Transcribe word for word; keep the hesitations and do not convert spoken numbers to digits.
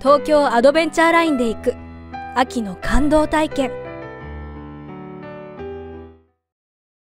東京アドベンチャーラインで行く秋の感動体験。